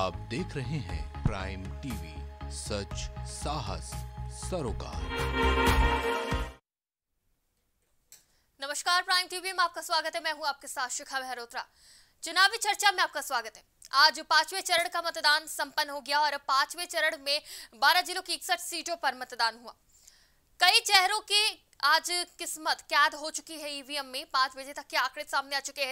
आप देख रहे हैं प्राइम टीवी, सच साहस सरोकार। नमस्कार, प्राइम टीवी में आपका स्वागत है। मैं हूं आपके साथ शिखा मेहरोत्रा। चुनावी चर्चा में आपका स्वागत है। आज पांचवें चरण का मतदान संपन्न हो गया और पांचवें चरण में 12 जिलों की 61 सीटों पर मतदान हुआ। कई चेहरों की आज किस्मत कैद हो चुकी है ईवीएम में। 5 बजे तक के आंकड़े सामने आ चुके हैं।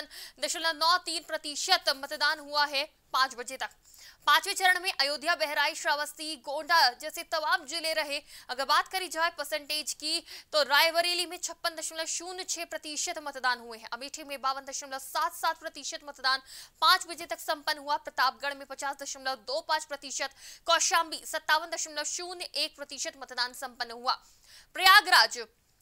53.93% मतदान हुआ है 5 बजे तक। पांचवें चरण में अयोध्या, बहराइच, श्रावस्ती, गोंडा जैसे तमाम जिले रहे। अगर बात करी जाए परसेंटेज की तो रायबरेली में 56.06% मतदान हुए हैं। अमेठी में 52.77% मतदान 5 बजे तक संपन्न हुआ। प्रतापगढ़ में 50.25%, कौशाम्बी 57.01% मतदान संपन्न हुआ। प्रयागराज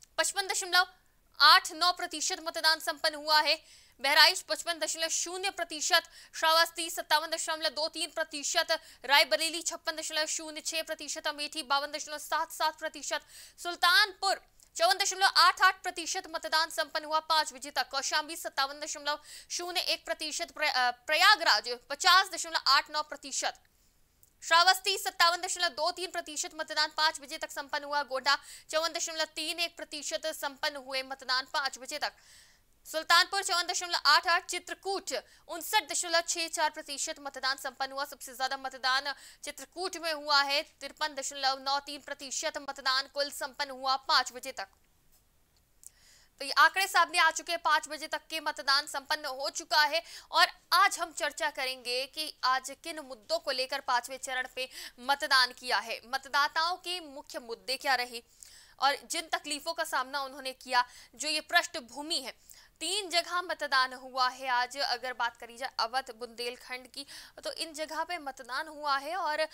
55.89% मतदान संपन्न हुआ है। बहराइच 55.0%, श्रावस्ती 57.23%, रायबरेली 56.06%, अमेठी 52.77%, सुल्तानपुर 54.88% मतदान संपन्न हुआ 5 बजे तक। कौशाम्बी 57.01%, प्रयागराज 50.89%, श्रावस्ती 57.23% मतदान 5 बजे तक संपन्न हुआ। गोंडा 54.31% संपन्न हुए मतदान 5 बजे तक। सुल्तानपुर 54.88, चित्रकूट 59.64% मतदान संपन्न हुआ। सबसे ज्यादा मतदान चित्रकूट में हुआ है। 53.93% मतदान कुल संपन्न हुआ 5 बजे तक। तो ये आंकड़े सामने आ चुके हैं। 5 बजे तक के मतदान संपन्न हो चुका है और आज हम चर्चा करेंगे कि आज किन मुद्दों को लेकर 5वें चरण पे मतदान किया है, मतदाताओं के मुख्य मुद्दे क्या रहे और जिन तकलीफों का सामना उन्होंने किया, जो ये पृष्ठभूमि है। 3 जगह मतदान हुआ है आज। अगर बात करी जाए अवध, बुंदेलखंड की, तो इन जगह पे मतदान हुआ है और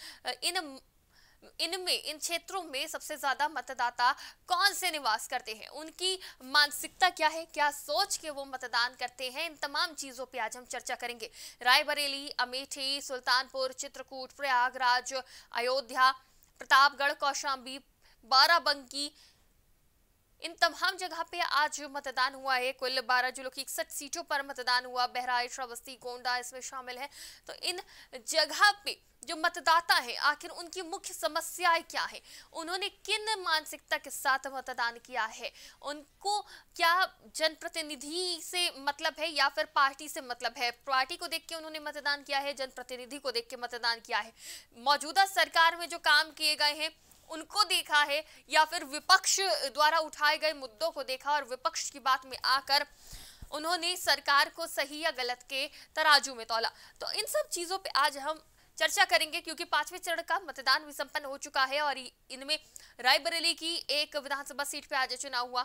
इन क्षेत्रों में सबसे ज्यादा मतदाता कौन से निवास करते हैं, उनकी मानसिकता क्या है, क्या सोच के वो मतदान करते हैं, इन तमाम चीजों पे आज हम चर्चा करेंगे। रायबरेली, अमेठी, सुल्तानपुर, चित्रकूट, प्रयागराज, अयोध्या, प्रतापगढ़, कौशाम्बी, बाराबंकी, इन तमाम जगह पे आज मतदान हुआ है। कुल 12 जिलों की 61 सीटों पर मतदान हुआ। बहराइच, श्रावस्ती, गोंडा इसमें शामिल है। तो इन जगह पे जो मतदाता है, आखिर उनकी मुख्य समस्याएं क्या है, उन्होंने किन मानसिकता के साथ मतदान किया है, उनको क्या जनप्रतिनिधि से मतलब है या फिर पार्टी से मतलब है, पार्टी को देख के उन्होंने मतदान किया है, जनप्रतिनिधि को देख के मतदान किया है, मौजूदा सरकार में जो काम किए गए हैं उनको देखा है या फिर विपक्ष द्वारा उठाए गए मुद्दों को देखा और विपक्ष की बात में आकर उन्होंने सरकार को सही या गलत के तराजू में तौला। तो इन सब चीजों पे आज हम चर्चा करेंगे क्योंकि 5वें चरण का मतदान भी संपन्न हो चुका है और इनमें रायबरेली की एक विधानसभा सीट पे आज चुनाव हुआ।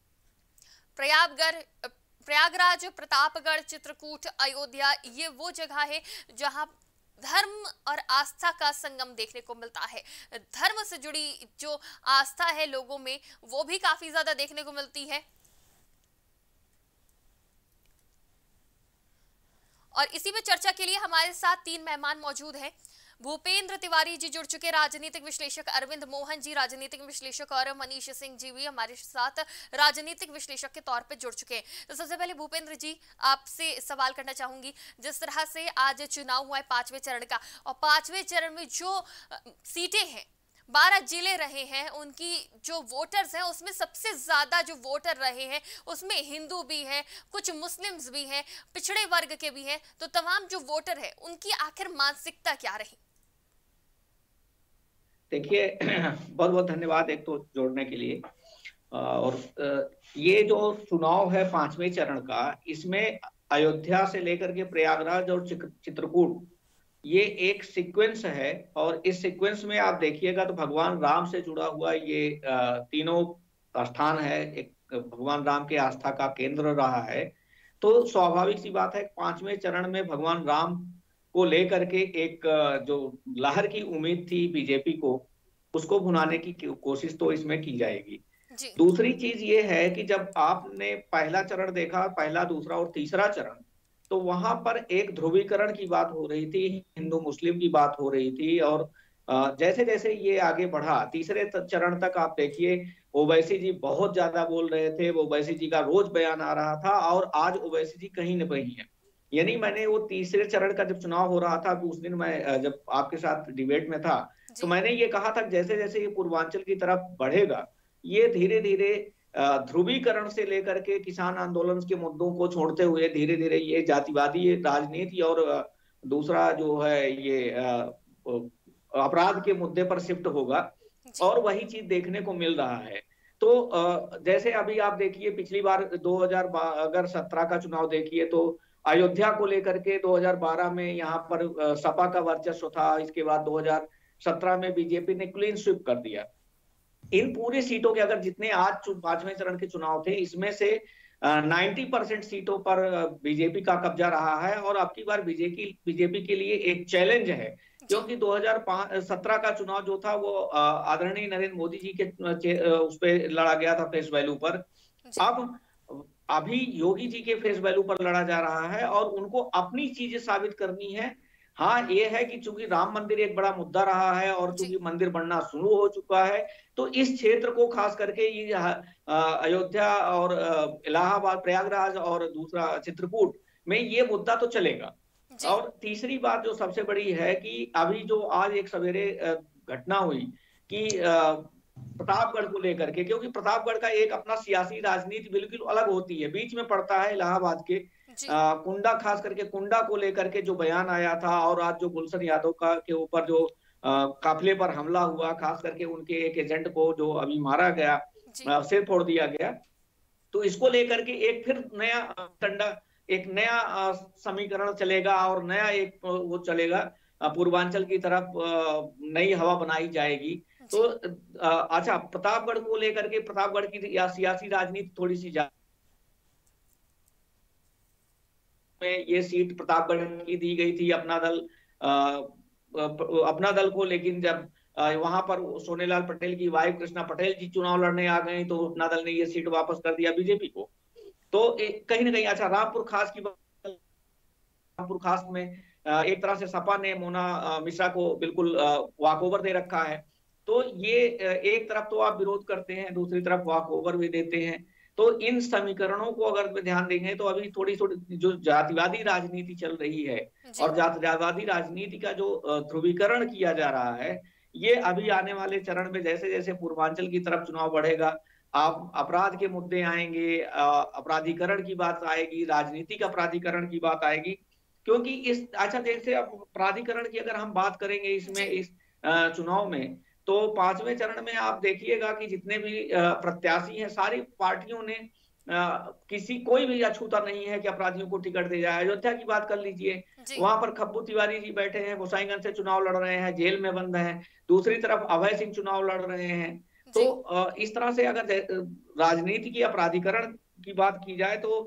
प्रयागराज, प्रतापगढ़, चित्रकूट, अयोध्या ये वो जगह है जहां धर्म और आस्था का संगम देखने को मिलता है। धर्म से जुड़ी जो आस्था है लोगों में वो भी काफी ज्यादा देखने को मिलती है और इसी में चर्चा के लिए हमारे साथ 3 मेहमान मौजूद हैं। भूपेंद्र तिवारी जी जुड़ चुके, राजनीतिक विश्लेषक, अरविंद मोहन जी राजनीतिक विश्लेषक और मनीष सिंह जी भी हमारे साथ राजनीतिक विश्लेषक के तौर पे जुड़ चुके हैं। तो सबसे पहले भूपेंद्र जी आपसे सवाल करना चाहूंगी, जिस तरह से आज चुनाव हुआ है 5वें चरण का और 5वें चरण में जो सीटें हैं, 12 जिले रहे हैं, उनकी जो वोटर्स हैं उसमें सबसे ज्यादा जो वोटर रहे हैं उसमें हिंदू भी हैं, कुछ मुस्लिम्स भी हैं, पिछड़े वर्ग के भी हैं। तो तमाम जो वोटर है उनकी आखिर मानसिकता क्या रही? देखिए, बहुत बहुत धन्यवाद एक तो जोड़ने के लिए। और ये जो चुनाव है 5वें चरण का, इसमें अयोध्या से लेकर के प्रयागराज और चित्रकूट ये एक सीक्वेंस है और इस सीक्वेंस में आप देखिएगा तो भगवान राम से जुड़ा हुआ ये तीनों स्थान है। एक भगवान राम के आस्था का केंद्र रहा है। तो स्वाभाविक सी बात है 5वें चरण में भगवान राम को लेकर के एक जो लहर की उम्मीद थी बीजेपी को, उसको भुनाने की कोशिश तो इसमें की जाएगी। दूसरी चीज ये है कि जब आपने पहला चरण देखा, पहला, दूसरा और तीसरा चरण, तो वहां पर एक ध्रुवीकरण की बात हो रही थी, हिंदू मुस्लिम की बात हो रही थी। और जैसे जैसे ये आगे बढ़ा तीसरे चरण तक आप देखिए, ओवैसी जी बहुत ज्यादा बोल रहे थे, ओवैसी जी का रोज बयान आ रहा था और आज ओवैसी जी कहीं न कहीं है। यानी मैंने वो तीसरे चरण का जब चुनाव हो रहा था, उस दिन मैं जब आपके साथ डिबेट में था, तो मैंने ये कहा था जैसे जैसे ये पूर्वांचल की तरफ बढ़ेगा, ये धीरे धीरे ध्रुवीकरण से लेकर के किसान आंदोलन के मुद्दों को छोड़ते हुए धीरे धीरे ये जातिवादी राजनीति और दूसरा जो है ये अपराध के मुद्दे पर शिफ्ट होगा, और वही चीज देखने को मिल रहा है। तो जैसे अभी आप देखिए पिछली बार 2017 का चुनाव देखिए तो अयोध्या को लेकर के 2012 में यहाँ पर सपा का वर्चस्व था, इसके बाद 2017 में बीजेपी ने क्लीन स्वीप कर दिया। इन पूरी सीटों के अगर जितने आज 5वें चरण के चुनाव थे, इसमें से 90% सीटों पर बीजेपी का कब्जा रहा है, और अब की बार बीजेपी के लिए एक चैलेंज है, क्योंकि 2017 का चुनाव जो था वो आदरणीय नरेंद्र मोदी जी के उस पे लड़ा गया था फेस वैल्यू पर। अब अभी योगी जी के फेस वैल्यू पर लड़ा जा रहा है और उनको अपनी चीजें साबित करनी है। हाँ, ये है कि चूंकि राम मंदिर एक बड़ा मुद्दा रहा है और चूंकि मंदिर बनना शुरू हो चुका है, तो इस क्षेत्र को खास करके ये अयोध्या और इलाहाबाद, प्रयागराज और दूसरा चित्रकूट में ये मुद्दा तो चलेगा। और तीसरी बात जो सबसे बड़ी है कि अभी जो आज एक सवेरे घटना हुई कि प्रतापगढ़ को लेकर के, क्योंकि प्रतापगढ़ का एक अपना सियासी राजनीति बिल्कुल अलग होती है, बीच में पड़ता है इलाहाबाद के कुंडा, खास करके कुंडा को लेकर के जो बयान आया था, और आज जो गुलशन यादव का के ऊपर जो काफिले पर हमला हुआ, खास करके उनके एक एजेंट को जो अभी मारा गया, सिर फोड़ दिया गया, तो इसको लेकर के एक फिर नया डंडा, एक नया समीकरण चलेगा और नया एक वो चलेगा, पूर्वांचल की तरफ नई हवा बनाई जाएगी। तो अच्छा, प्रतापगढ़ को लेकर के प्रतापगढ़ की सियासी राजनीति थोड़ी सी में ये सीट प्रतापगढ़ की दी गई थी अपना दल को, लेकिन जब वहां पर सोनेलाल पटेल की वाइफ कृष्णा पटेल जी चुनाव लड़ने आ गई तो अपना दल ने ये सीट वापस कर दिया बीजेपी को। तो कहीं ना कहीं अच्छा, रामपुर खास में एक तरह से सपा ने मोना मिश्रा को बिल्कुल वॉकओवर दे रखा है। तो ये एक तरफ तो आप विरोध करते हैं, दूसरी तरफ वॉकओवर भी देते हैं। तो इन समीकरणों को अगर ध्यान देंगे तो अभी थोड़ी जो जातिवादी राजनीति चल रही है और जातिवादी राजनीति का जो ध्रुवीकरण किया जा रहा है, ये अभी आने वाले चरण में जैसे जैसे पूर्वांचल की तरफ चुनाव बढ़ेगा, आप अपराध के मुद्दे आएंगे, अपराधीकरण की बात आएगी, राजनीतिक अपराधीकरण की बात आएगी। क्योंकि इस अच्छा, जैसे अपराधीकरण की अगर हम बात करेंगे इसमें इस चुनाव में, तो 5वें चरण में आप देखिएगा कि जितने भी प्रत्याशी हैं, सारी पार्टियों ने कोई भी अछूता नहीं है कि अपराधियों को टिकट दे जाए। अयोध्या की बात कर लीजिए, वहां पर खब्बू तिवारी जी बैठे हैं, गोसाईगंज से चुनाव लड़ रहे हैं, जेल में बंद हैं, दूसरी तरफ अभय सिंह चुनाव लड़ रहे हैं। तो इस तरह से अगर राजनीति की अपराधीकरण की बात की जाए तो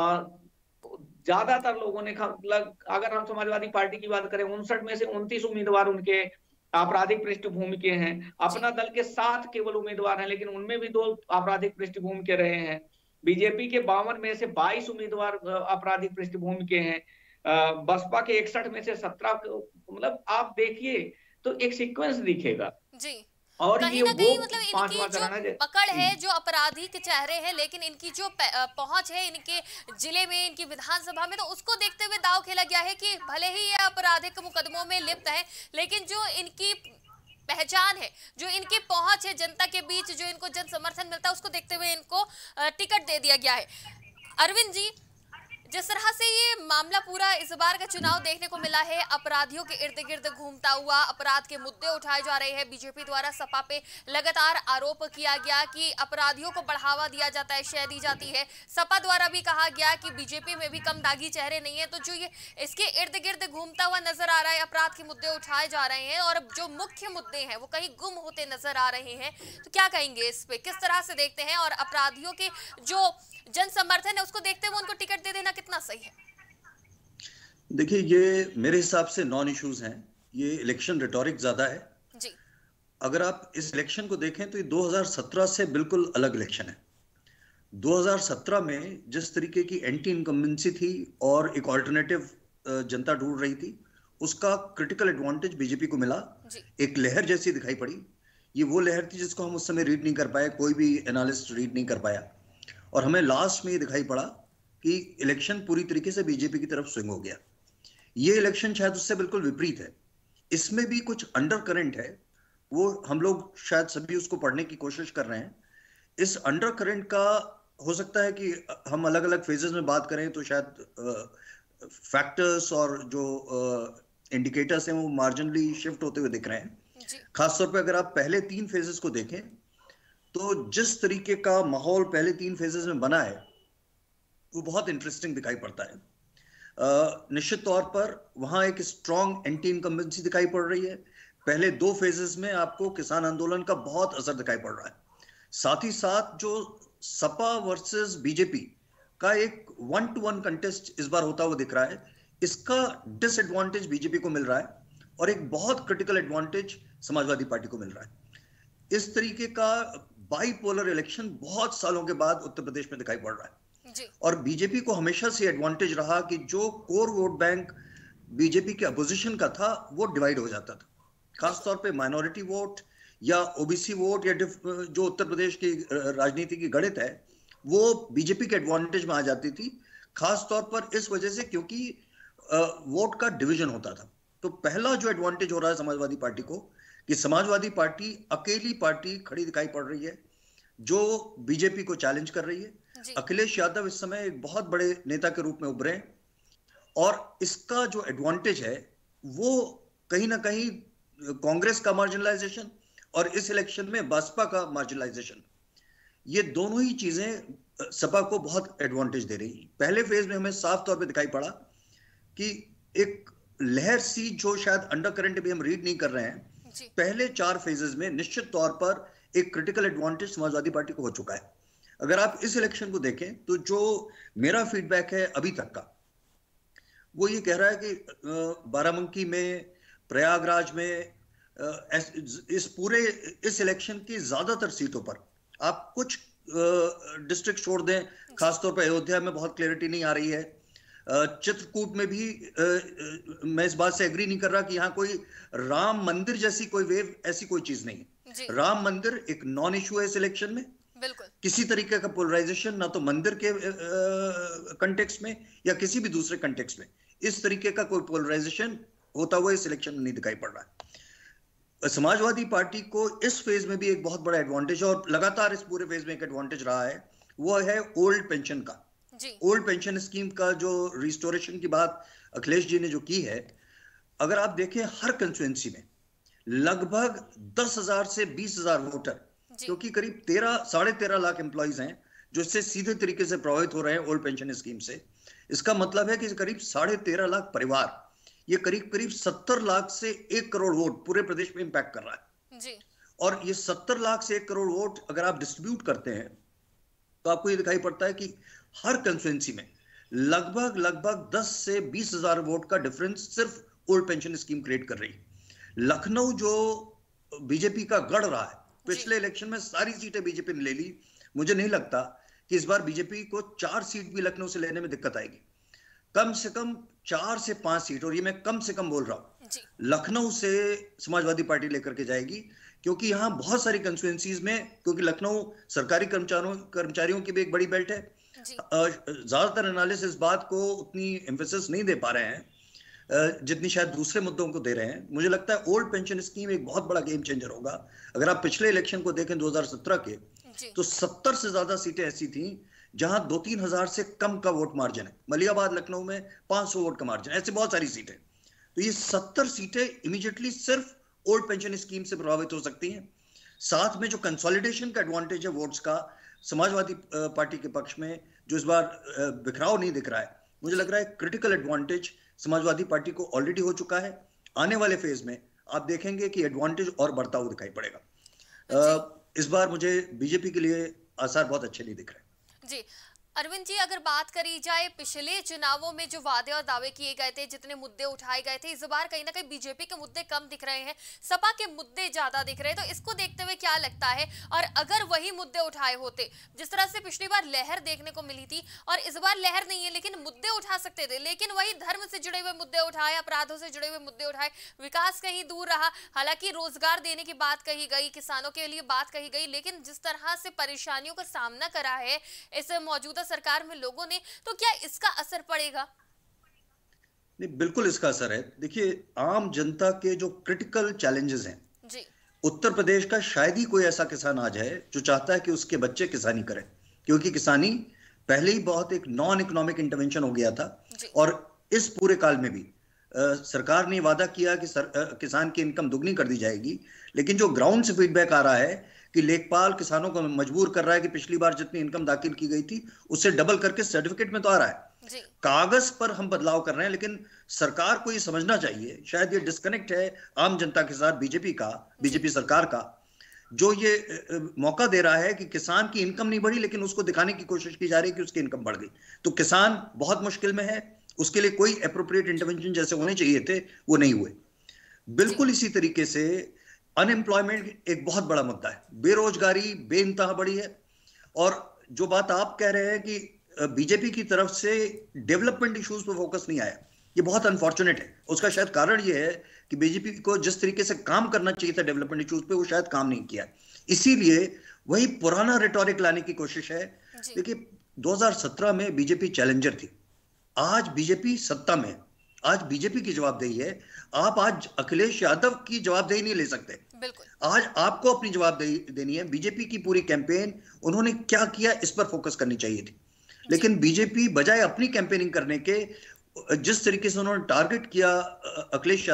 ज्यादातर लोगों ने, अगर हम समाजवादी पार्टी की बात करें, 59 में से 29 उम्मीदवार उनके आपराधिक पृष्ठभूमि के हैं। अपना दल के 7 केवल उम्मीदवार हैं, लेकिन उनमें भी 2 आपराधिक पृष्ठभूमि के रहे हैं। बीजेपी के 52 में से 22 उम्मीदवार आपराधिक पृष्ठभूमि के हैं। बसपा के 61 में से 17, मतलब आप देखिए तो एक सीक्वेंस दिखेगा जी। और कहीं ना कहीं मतलब इनकी जो पकड़ है, जो अपराधी के चेहरे हैं, लेकिन इनकी जो पहुंच है इनके जिले में, इनकी विधानसभा में, तो उसको देखते हुए दांव खेला गया है कि भले ही ये आपराधिक मुकदमों में लिप्त है, लेकिन जो इनकी पहचान है, जो इनकी पहुंच है जनता के बीच, जो इनको जन समर्थन मिलता है, उसको देखते हुए इनको टिकट दे दिया गया है। अरविंद जी, जिस तरह से ये मामला पूरा इस बार का चुनाव देखने को मिला है, अपराधियों के इर्द गिर्द घूमता हुआ, अपराध के मुद्दे उठाए जा रहे हैं, बीजेपी द्वारा सपा पे लगातार आरोप किया गया कि अपराधियों को बढ़ावा दिया जाता है, शय दी जाती है। सपा द्वारा भी कहा गया कि बीजेपी में भी कम दागी चेहरे नहीं है। तो जो ये इसके इर्द गिर्द घूमता हुआ नजर आ रहा है, अपराध के मुद्दे उठाए जा रहे हैं और जो मुख्य मुद्दे हैं वो कहीं गुम होते नजर आ रहे हैं, तो क्या कहेंगे इस पे, किस तरह से देखते हैं? और अपराधियों के जो जन समर्थन है उसको देखते हुए उनको टिकट दे देना कितना सही है? देखिए, ये मेरे हिसाब से नॉन इश्यूज हैं। ये इलेक्शन रिटोरिक ज्यादा है जी। अगर आप इस इलेक्शन को देखें तो ये 2017 से बिल्कुल अलग इलेक्शन है। 2017 में जिस तरीके की एंटी इनकम्बेंसी थी और एक ऑल्टरनेटिव जनता ढूंढ रही थी, उसका क्रिटिकल एडवांटेज बीजेपी को मिला। एक लहर जैसी दिखाई पड़ी। ये वो लहर थी जिसको हम उस समय रीड नहीं कर पाए, कोई भी एनालिस्ट रीड नहीं कर पाया। और हमें लास्ट में ये दिखाई पड़ा कि इलेक्शन पूरी तरीके से बीजेपी की तरफ स्विंग हो गया। ये इलेक्शन शायद उससे बिल्कुल विपरीत है। इसमें भी कुछ अंडर करंट है, वो हम लोग शायद सभी उसको पढ़ने की कोशिश कर रहे हैं। इस अंडर करंट का हो सकता है कि हम अलग अलग फेजेस में बात करें तो शायद फैक्टर्स और जो इंडिकेटर्स हैं वो मार्जिनली शिफ्ट होते हुए दिख रहे हैं। खासतौर पे अगर आप पहले 3 फेजेस को देखें तो जिस तरीके का माहौल पहले 3 फेजेस में बना है वो बहुत इंटरेस्टिंग दिखाई पड़ता है। निश्चित तौर पर वहां एक स्ट्रॉन्ग एंटी इनकम्बेंसी दिखाई पड़ रही है। पहले 2 फेजेस में आपको किसान आंदोलन का बहुत असर दिखाई पड़ रहा है। साथ ही साथ जो सपा वर्सेस बीजेपी का एक 1-to-1 कंटेस्ट इस बार होता हुआ दिख रहा है, इसका डिसएडवांटेज बीजेपी को मिल रहा है और एक बहुत क्रिटिकल एडवांटेज समाजवादी पार्टी को मिल रहा है। इस तरीके का बाइपोलर इलेक्शन बहुत सालों के बाद उत्तर प्रदेश में दिखाई पड़ रहा है जी। और बीजेपी को हमेशा से एडवांटेज रहा कि जो कोर वोट बैंक बीजेपी के अपोजिशन का था वो डिवाइड हो जाता था, खासतौर पे माइनॉरिटी वोट या ओबीसी वोट या जो उत्तर प्रदेश की राजनीति की गणित है वो बीजेपी के एडवांटेज में आ जाती थी, खासतौर पर इस वजह से क्योंकि वोट का डिवीजन होता था। तो पहला जो एडवांटेज हो रहा है समाजवादी पार्टी को कि समाजवादी पार्टी अकेली पार्टी खड़ी दिखाई पड़ रही है जो बीजेपी को चैलेंज कर रही है। अखिलेश यादव इस समय एक बहुत बड़े नेता के रूप में उभरे हैं और इसका जो एडवांटेज है वो कहीं ना कहीं कांग्रेस का मार्जिनलाइजेशन और इस इलेक्शन में बसपा का मार्जिनलाइजेशन, ये दोनों ही चीजें सपा को बहुत एडवांटेज दे रही है। पहले फेज में हमें साफ तौर पे दिखाई पड़ा कि एक लहर सी जो शायद अंडर करंट भी हम रीड नहीं कर रहे हैं, पहले 4 फेजेस में निश्चित तौर पर एक क्रिटिकल एडवांटेज समाजवादी पार्टी को हो चुका है। अगर आप इस इलेक्शन को देखें तो जो मेरा फीडबैक है अभी तक का वो ये कह रहा है कि बाराबंकी में, प्रयागराज में, इस पूरे इस इलेक्शन की ज्यादातर सीटों पर आप कुछ डिस्ट्रिक्ट छोड़ दें, खासतौर पर अयोध्या में बहुत क्लैरिटी नहीं आ रही है। चित्रकूट में भी मैं इस बात से एग्री नहीं कर रहा कि यहाँ कोई राम मंदिर जैसी कोई वेव, ऐसी कोई चीज नहीं है। राम मंदिर एक नॉन इशू है इस इलेक्शन में, बिल्कुल किसी तरीके का पोलराइजेशन ना तो मंदिर के कंटेक्स्ट में या किसी भी दूसरे कंटेक्स्ट में इस तरीके का कोई पोलराइजेशन होता हुआ इस इलेक्शन में नहीं दिखाई पड़ रहा है। समाजवादी पार्टी को इस फेज में भी एक बहुत बड़ा एडवांटेज और लगातार इस पूरे फेज में एक एडवांटेज रहा है, वो है ओल्ड पेंशन का। ओल्ड पेंशन स्कीम का जो रिस्टोरेशन की बात अखिलेश जी ने जो की है, अगर आप देखें हर कंस्टिट्यूएंसी में लगभग 10,000 से 20,000 वोटर, क्योंकि करीब 13.5 लाख एम्प्लॉइज हैं जो इससे सीधे तरीके से प्रभावित हो रहे हैं ओल्ड पेंशन स्कीम से। इसका मतलब है कि करीब 13.5 लाख परिवार, ये करीब 70 लाख से 1 करोड़ वोट पूरे प्रदेश में इंपैक्ट कर रहा है जी। और ये 70 लाख से 1 करोड़ वोट अगर आप डिस्ट्रीब्यूट करते हैं तो आपको ये दिखाई पड़ता है कि हर कंस्टिट्यूएंसी में लगभग 10 से 20,000 वोट का डिफरेंस सिर्फ ओल्ड पेंशन स्कीम क्रिएट कर रही है। लखनऊ जो बीजेपी का गढ़ रहा है, पिछले इलेक्शन में सारी सीटें बीजेपी ने ले ली। मुझे नहीं लगता कि इस बार बीजेपी को 4 सीट भी लखनऊ से लेने में दिक्कत आएगी। कम से कम 4 से 5 सीट, और ये मैं कम से कम बोल रहा हूं, लखनऊ से समाजवादी पार्टी लेकर के जाएगी, क्योंकि यहां बहुत सारी कंस्टिट्यूएंसीज में, क्योंकि लखनऊ सरकारी कर्मचारियों की भी एक बड़ी बेल्ट है, ज्यादातर एनालिस्ट इस बात को उतनी एम्फेसिस नहीं दे पा रहे हैं जितनी शायद दूसरे मुद्दों को दे रहे हैं। मुझे लगता है ओल्ड पेंशन स्कीम एक बहुत बड़ा गेम चेंजर होगा। अगर आप पिछले इलेक्शन को देखें 2017 के, तो 70 से ज्यादा सीटें ऐसी थी जहां 2-3 हजार से कम का वोट मार्जिन है। मलियाबाद लखनऊ में 500 वोट का मार्जिन, ऐसे बहुत सारी सीटें। तो ये 70 सीटें इमीडिएटली सिर्फ ओल्ड पेंशन स्कीम से प्रभावित हो सकती हैं। साथ में जो कंसोलिडेशन का एडवांटेज है वोट्स का समाजवादी पार्टी के पक्ष में, जो इस बार बिखराव नहीं दिख रहा है, मुझे लग रहा है क्रिटिकल एडवांटेज समाजवादी पार्टी को ऑलरेडी हो चुका है। आने वाले फेज में आप देखेंगे कि एडवांटेज और बढ़ता हुआ दिखाई पड़ेगा। इस बार मुझे बीजेपी के लिए आसार बहुत अच्छे नहीं दिख रहे जी। अरविंद जी, अगर बात करी जाए पिछले चुनावों में जो वादे और दावे किए गए थे, जितने मुद्दे उठाए गए थे, इस बार कहीं ना कहीं बीजेपी के मुद्दे कम दिख रहे हैं, सपा के मुद्दे ज्यादा दिख रहे हैं। तो इसको देखते हुए क्या लगता है, और अगर वही मुद्दे उठाए होते जिस तरह से पिछली बार लहर देखने को मिली थी, और इस बार लहर नहीं है लेकिन मुद्दे उठा सकते थे, लेकिन वही धर्म से जुड़े हुए मुद्दे उठाए, अपराधों से जुड़े हुए मुद्दे उठाए, विकास कहीं दूर रहा। हालांकि रोजगार देने की बात कही गई, किसानों के लिए बात कही गई, लेकिन जिस तरह से परेशानियों का सामना करा है इस मौजूदा था सरकार में लोगों ने, तो क्या इसका असर पड़ेगा? नहीं, बिल्कुल इसका असर है। देखिए, आम जनता के जो क्रिटिकल चैलेंजेस हैं जी, उत्तर प्रदेश का शायद ही कोई ऐसा किसान आज है जो चाहता है कि उसके बच्चे किसानी करें, क्योंकि किसानी पहले ही बहुत एक नॉन इकोनॉमिक इंटरवेंशन हो गया था। और इस पूरे काल में भी सरकार ने वादा किया कि किसान की इनकम दुगनी कर दी जाएगी, लेकिन जो ग्राउंड से फीडबैक आ रहा है कि लेखपाल किसानों को मजबूर कर रहा है कि पिछली बार जितनी इनकम दाखिल की गई थी उससे डबल करके सर्टिफिकेट में तो आ रहा है। कागज पर हम बदलाव कर रहे हैं, लेकिन सरकार को ये समझना चाहिए, शायद ये डिस्कनेक्ट है आम जनता के साथ बीजेपी सरकार का, जो ये मौका दे रहा है कि किसान की इनकम नहीं बढ़ी, लेकिन उसको दिखाने की कोशिश की जा रही है कि उसकी इनकम बढ़ गई। तो किसान बहुत मुश्किल में है, उसके लिए कोई एप्रोप्रिएट इंटरवेंशन जैसे होने चाहिए थे वो नहीं हुए। बिल्कुल इसी तरीके से अनएम्प्लॉयमेंट एक बहुत बड़ा मुद्दा है, बेरोजगारी बेइंतहा बड़ी है। और जो बात आप कह रहे हैं कि बीजेपी की तरफ से डेवलपमेंट इश्यूज पर फोकस नहीं आया, ये बहुत अनफॉर्चुनेट है। उसका शायद कारण ये है कि बीजेपी को जिस तरीके से काम करना चाहिए था डेवलपमेंट इश्यूज पे, वो शायद काम नहीं किया, इसीलिए वही पुराना रेटोरिक लाने की कोशिश है। देखिए, 2017 में बीजेपी चैलेंजर थी, आज बीजेपी सत्ता में, आज बीजेपी की जवाबदेही है। आप आज अखिलेश यादव की जवाबदेही नहीं ले सकते, आज आपको अपनी जवाबदेही देनी है। बीजेपी की पूरी कैंपेन उन्होंने क्या किया इस पर फोकस करनी चाहिए थी, लेकिन बीजेपी बजाय अपनी कैंपेनिंग करने के जिस तरीके से उन्होंने टारगेट किया अखिलेश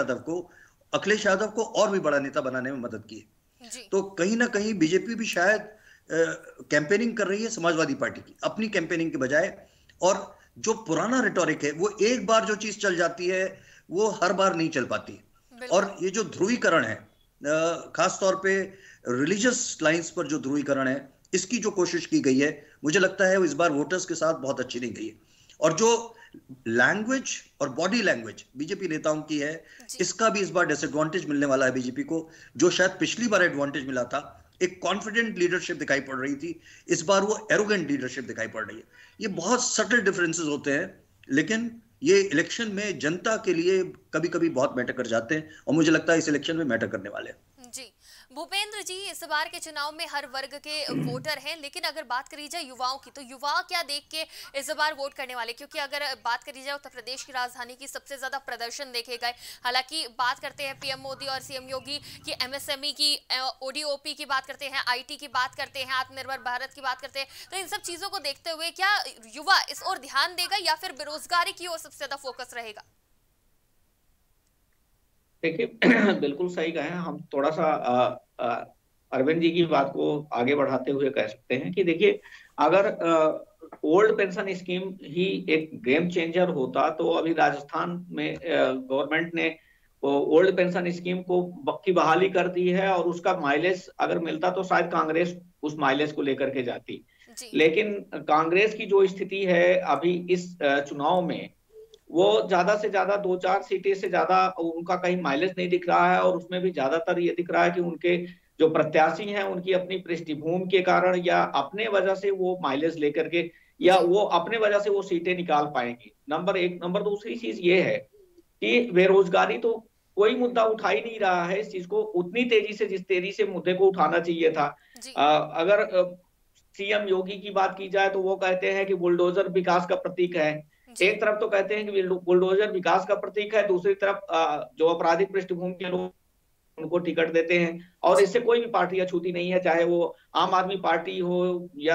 यादव को और भी बड़ा नेता बनाने में मदद की। तो कहीं ना कहीं बीजेपी भी शायद कैंपेनिंग कर रही है समाजवादी पार्टी की अपनी कैंपेनिंग के बजाय, और जो पुराना रिटोरिक है वो एक बार जो चीज चल जाती है वो हर बार नहीं चल पाती। और ये जो ध्रुवीकरण है, खास तौर पे रिलीजियस लाइंस पर जो ध्रुवीकरण है, इसकी जो कोशिश की गई है, मुझे लगता है वो इस बार वोटर्स के साथ बहुत अच्छी नहीं गई है। और जो लैंग्वेज और बॉडी लैंग्वेज बीजेपी नेताओं की है, इसका भी इस बार डिसएडवांटेज मिलने वाला है बीजेपी को, जो शायद पिछली बार एडवांटेज मिला था। एक कॉन्फिडेंट लीडरशिप दिखाई पड़ रही थी, इस बार वो एरोगेंट लीडरशिप दिखाई पड़ रही है। ये बहुत सटल डिफरेंसेस होते हैं, लेकिन ये इलेक्शन में जनता के लिए कभी कभी बहुत मैटर कर जाते हैं, और मुझे लगता है इस इलेक्शन में मैटर करने वाले हैं। जी भूपेंद्र जी, इस बार के चुनाव में हर वर्ग के वोटर हैं, लेकिन अगर बात करी जाए युवाओं की, तो युवा क्या देख के इस बार वोट करने वाले? क्योंकि अगर बात करी जाए उत्तर प्रदेश की राजधानी की, सबसे ज्यादा प्रदर्शन देखे गए। हालांकि बात करते हैं पीएम मोदी और सीएम योगी की, एमएसएमई की, ओडीओपी की बात करते हैं, आईटी की बात करते हैं, आत्मनिर्भर भारत की बात करते हैं, तो इन सब चीजों को देखते हुए क्या युवा इस ओर ध्यान देगा या फिर बेरोजगारी की ओर सबसे ज्यादा फोकस रहेगा? देखिए, बिल्कुल सही कहा है। हम थोड़ा सा अरविंद जी की बात को आगे बढ़ाते हुए कह सकते हैं कि देखिए, अगर ओल्ड पेंशन स्कीम ही एक गेम चेंजर होता, तो अभी राजस्थान में गवर्नमेंट ने ओल्ड पेंशन स्कीम को की बहाली कर दी है, और उसका माइलेज अगर मिलता तो शायद कांग्रेस उस माइलेज को लेकर के जाती। लेकिन कांग्रेस की जो स्थिति है अभी इस चुनाव में, वो ज्यादा से ज्यादा 2-4 सीटें से ज्यादा उनका कहीं माइलेज नहीं दिख रहा है, और उसमें भी ज्यादातर ये दिख रहा है कि उनके जो प्रत्याशी हैं उनकी अपनी पृष्ठभूमि के कारण या अपने वजह से वो माइलेज लेकर के, या वो अपने वजह से वो सीटें निकाल पाएंगी। नंबर एक। नंबर दूसरी चीज ये है कि बेरोजगारी तो कोई मुद्दा उठा ही नहीं रहा है, इस चीज को उतनी तेजी से जिस तेजी से मुद्दे को उठाना चाहिए था। अगर सीएम योगी की बात की जाए तो वो कहते हैं कि बुलडोजर विकास का प्रतीक है। एक तरफ तो कहते हैं कि बुलडोजर विकास का प्रतीक है, दूसरी तरफ जो अपराधिक पृष्ठभूमि के लोग उनको टिकट देते हैं, और इससे कोई भी पार्टी अछूती नहीं है, चाहे वो आम आदमी पार्टी हो या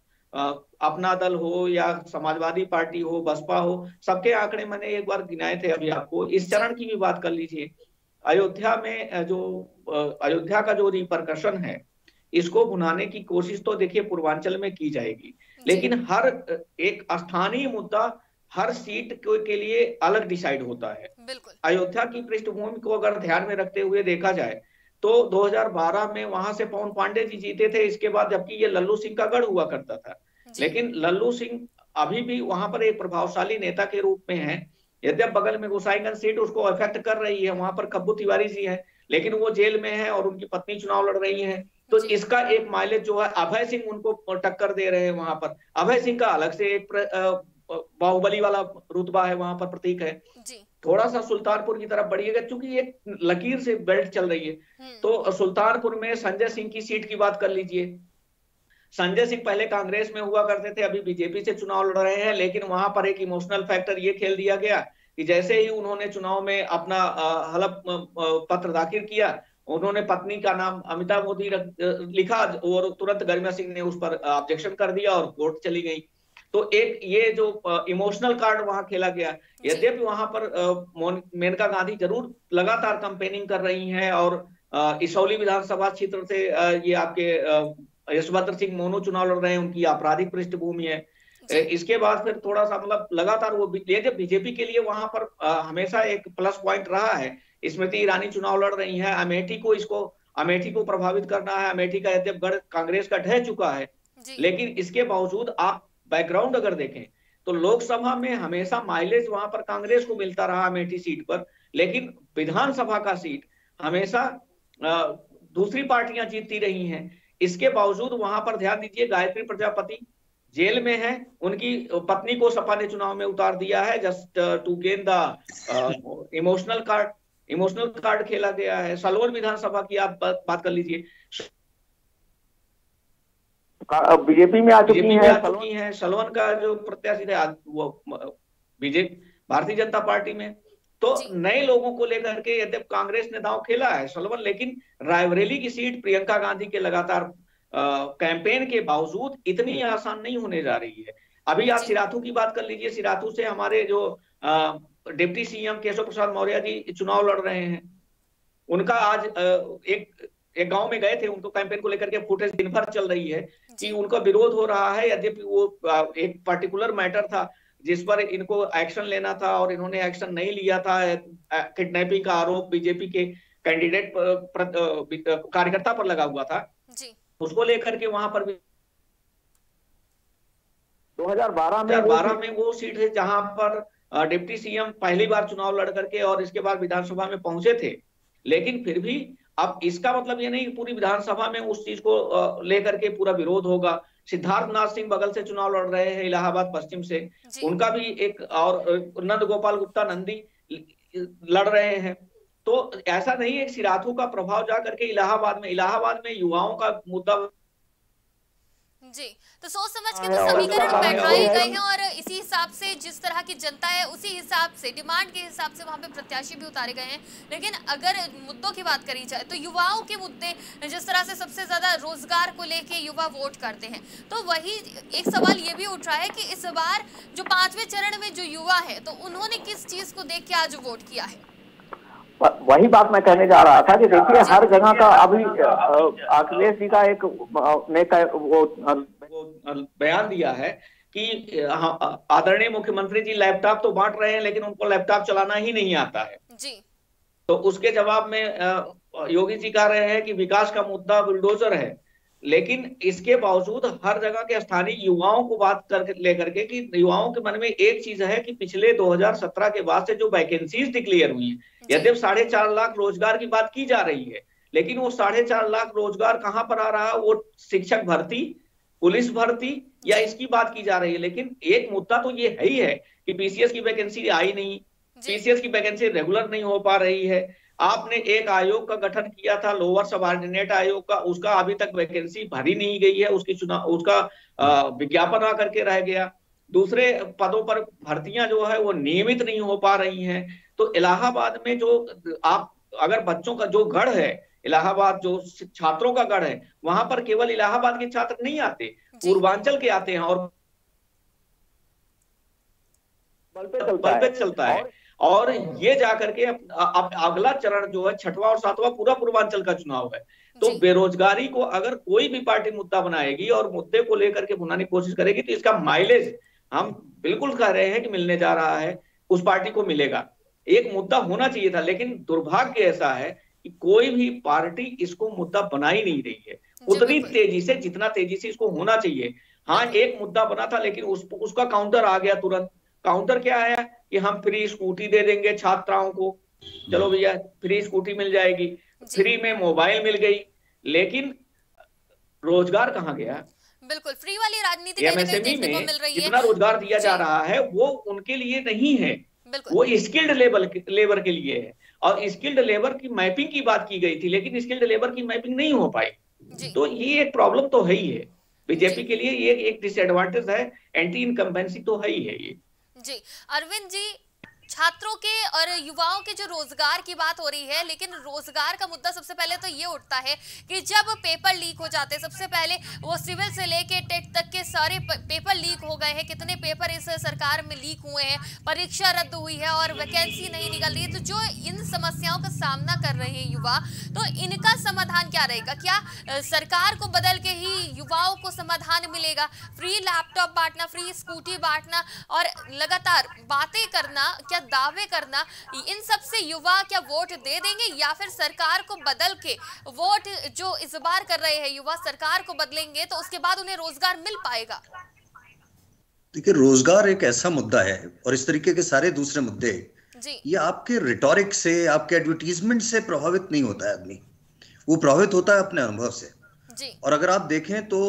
अपना दल हो या समाजवादी पार्टी हो, बसपा हो, सबके आंकड़े मैंने एक बार गिनाए थे अभी आपको। इस चरण की भी बात कर लीजिए, अयोध्या में जो अयोध्या का जो रिपरकशन है, इसको भुनाने की कोशिश तो देखिए पूर्वांचल में की जाएगी, लेकिन हर एक स्थानीय मुद्दा हर सीट के लिए अलग डिसाइड होता है। अयोध्या की पृष्ठभूमि को अगर ध्यान में रखते हुए देखा जाए तो 2012 में वहां से पवन पांडे जी जीते थे, इसके बाद, जबकि ये लल्लू सिंह का गढ़ हुआ करता था, लेकिन लल्लू सिंह अभी भी वहां पर एक प्रभावशाली नेता के रूप में है। यद्यप बगल में गोसाईगंज सीट उसको अफेक्ट कर रही है, वहां पर कब्बू तिवारी जी है, लेकिन वो जेल में है और उनकी पत्नी चुनाव लड़ रही है, तो इसका एक माइलेज जो है, अभय सिंह उनको टक्कर दे रहे हैं वहां पर। अभय सिंह का अलग से एक बाहुबली वाला रुतबा है वहां पर, प्रतीक है। थोड़ा सा सुल्तानपुर की तरफ बढ़िएगा, क्योंकि एक लकीर से बेल्ट चल रही है, तो सुल्तानपुर में संजय सिंह की सीट की बात कर लीजिए। संजय सिंह पहले कांग्रेस में हुआ करते थे, अभी बीजेपी से चुनाव लड़ रहे हैं, लेकिन वहां पर एक इमोशनल फैक्टर ये खेल दिया गया कि जैसे ही उन्होंने चुनाव में अपना हलफ पत्र दाखिल किया, उन्होंने पत्नी का नाम अमिता मोदी लिखा और तुरंत गरिमा सिंह ने उस पर ऑब्जेक्शन कर दिया और कोर्ट चली गई। तो एक ये जो इमोशनल कार्ड वहां खेला गया। यद्यपि वहां पर मेनका गांधी जरूर लगातार कैंपेनिंग कर रही हैं और इसौली विधानसभा क्षेत्र से ये आपके यशोभद्र सिंह मोनू चुनाव लड़ रहे हैं, उनकी आपराधिक पृष्ठभूमि है। इसके बाद फिर थोड़ा सा मतलब लगातार वो जब बीजेपी के लिए वहां पर हमेशा एक प्लस पॉइंट रहा है। स्मृति ईरानी चुनाव लड़ रही है, अमेठी को प्रभावित करना है। अमेठी का यद्यप गढ़ कांग्रेस का ढह चुका है, लेकिन इसके बावजूद आप बैकग्राउंड अगर देखें तो लोकसभा में हमेशा माइलेज वहां पर कांग्रेस को मिलता रहा अमेठी सीट पर, लेकिन विधानसभा का सीट हमेशा दूसरी पार्टियां जीतती रही हैं। इसके बावजूद वहां पर ध्यान दीजिए, गायत्री प्रजापति जेल में है, उनकी पत्नी को सपा ने चुनाव में उतार दिया है just to gain the emotional card खेला गया है। सलवन विधानसभा की आप बात कर लीजिए, बीजेपी में आ चुकी है। सलवन का जो प्रत्याशी थे वो बीजेपी भारतीय जनता पार्टी में। तो नए लोगों को लेकर के यद्यप कांग्रेस ने दांव खेला है सलवन, लेकिन रायबरेली की सीट प्रियंका गांधी के लगातार कैंपेन के बावजूद इतनी आसान नहीं होने जा रही है। अभी आप सिराथू की बात कर लीजिए, सिराथू से हमारे जो डिप्टी सीएम केशव प्रसाद मौर्य जी चुनाव लड़ रहे हैं। उनका आज एक गांव में गए थे, उनको कैंपेन को लेकर के फुटेज दिन भर चल रही है कि उनका विरोध हो रहा है। यद्यपि वो एक पर्टिकुलर मैटर था जिस पर इनको एक्शन लेना था और इन्होंने एक्शन नहीं लिया था। किडनैपिंग का आरोप बीजेपी के कैंडिडेट कार्यकर्ता पर लगा हुआ था जी। उसको लेकर के वहां पर भी 2012 में वो सीट है जहां पर डिप्टी सीएम पहली बार चुनाव लड़ करके और इसके बाद विधानसभा में पहुंचे थे। लेकिन फिर भी अब इसका मतलब ये नहीं कि पूरी विधानसभा में उस चीज को लेकर के पूरा विरोध होगा। सिद्धार्थ नाथ सिंह बगल से चुनाव लड़ रहे हैं इलाहाबाद पश्चिम से, उनका भी एक, और नंद गोपाल गुप्ता नंदी लड़ रहे हैं। तो ऐसा नहीं है सिराथू का प्रभाव जा करके इलाहाबाद में युवाओं का मुद्दा जी। तो सोच समझ के तो समीकरण बैठाए गए हैं और इसी हिसाब से जिस तरह की जनता है उसी हिसाब से डिमांड के हिसाब से वहां पे प्रत्याशी भी उतारे गए हैं। लेकिन अगर मुद्दों की बात करी जाए तो युवाओं के मुद्दे, जिस तरह से सबसे ज्यादा रोजगार को लेके युवा वोट करते हैं, तो वही एक सवाल ये भी उठ रहा है कि इस बार जो 5वें चरण में जो युवा है तो उन्होंने किस चीज को देख के आज वोट किया है। वही बात मैं कहने जा रहा था कि देखिए हर जगह का अभी अखिलेश जी का एक वो बयान दिया है कि आदरणीय मुख्यमंत्री जी लैपटॉप तो बांट रहे हैं लेकिन उनको लैपटॉप चलाना ही नहीं आता है जी। तो उसके जवाब में योगी जी कह रहे हैं कि विकास का मुद्दा बुलडोजर है, लेकिन इसके बावजूद हर जगह के स्थानीय युवाओं को बात करके लेकर के कि युवाओं के मन में एक चीज है कि पिछले 2017 के बाद से जो वैकेंसीज डिक्लेयर हुई है, यद्यप 4.5 लाख रोजगार की बात की जा रही है, लेकिन वो 4.5 लाख रोजगार कहां पर आ रहा है? वो शिक्षक भर्ती, पुलिस भर्ती या इसकी बात की जा रही है। लेकिन एक मुद्दा तो ये है ही है कि पीसीएस की वैकेंसी आई नहीं, पीसीएस की वैकेंसी रेगुलर नहीं हो पा रही है। आपने एक आयोग का गठन किया था, लोअर सबऑर्डिनेट आयोग का, उसका अभी तक वैकेंसी भरी नहीं गई है, उसका विज्ञापन आकर के रह गया। दूसरे पदों पर भर्तियां जो है वो नियमित नहीं हो पा रही हैं। तो इलाहाबाद में जो आप अगर बच्चों का जो गढ़ है, इलाहाबाद जो छात्रों का गढ़ है, वहां पर केवल इलाहाबाद के छात्र नहीं आते, पूर्वांचल के आते हैं और बल पे चलता है। और ये जाकर के अब अगला चरण जो है 6वां और 7वां पूरा पूर्वांचल का चुनाव है। तो बेरोजगारी को अगर कोई भी पार्टी मुद्दा बनाएगी और मुद्दे को लेकर के भुनाने की कोशिश करेगी तो इसका माइलेज हम बिल्कुल कह रहे हैं कि मिलने जा रहा है, उस पार्टी को मिलेगा। एक मुद्दा होना चाहिए था, लेकिन दुर्भाग्य ऐसा है कि कोई भी पार्टी इसको मुद्दा बना ही नहीं रही है उतनी तेजी से जितना तेजी से इसको होना चाहिए। हाँ, एक मुद्दा बना था लेकिन उसका काउंटर आ गया तुरंत। काउंटर क्या आया कि हम फ्री स्कूटी दे देंगे छात्राओं को, चलो भैया फ्री स्कूटी मिल जाएगी, फ्री में मोबाइल मिल गई, लेकिन रोजगार कहाँ गया? बिल्कुल, फ्री वाली राजनीति एमएसएमई में जितना रोजगार दिया जा रहा है वो उनके लिए नहीं है, वो स्किल्ड लेबर के लिए है। और स्किल्ड लेबर की मैपिंग की बात की गई थी, लेकिन स्किल्ड लेबर की मैपिंग नहीं हो पाई। तो ये एक प्रॉब्लम तो है ही है। बीजेपी के लिए ये एक डिसएडवांटेज है, एंटी इनकम्बेंसी तो है ही है ये। जी अरविंद जी, छात्रों के और युवाओं के जो रोजगार की बात हो रही है, लेकिन रोजगार का मुद्दा सबसे पहले तो ये उठता है कि जब पेपर लीक हो जाते हैं, सबसे पहले वो सिविल से लेके टेट तक के सारे पेपर लीक हो गए हैं। कितने पेपर इस सरकार में लीक हुए हैं, परीक्षा रद्द हुई है और वैकेंसी नहीं निकल रही है। तो जो इन समस्याओं का सामना कर रहे हैं युवा, तो इनका समाधान क्या रहेगा? क्या सरकार को बदल के ही युवाओं को समाधान मिलेगा? फ्री लैपटॉप बांटना, फ्री स्कूटी बांटना और लगातार बातें करना, क्या दावे करना, इन सब से युवा क्या वोट दे देंगे, या फिर सरकार को बदल के वोट जो इस बार कर रहे हैं युवा सरकार को बदलेंगे तो उसके बाद उन्हें रोजगार मिल पाएगा? देखिए, रोजगार एक ऐसा मुद्दा है और इस तरीके के सारे दूसरे मुद्दे जी, ये आपके रिटोरिक से, आपके एडवर्टीजमेंट से प्रभावित नहीं होता है आदमी, वो प्रभावित होता है अपने अनुभव से जी। और अगर आप देखें तो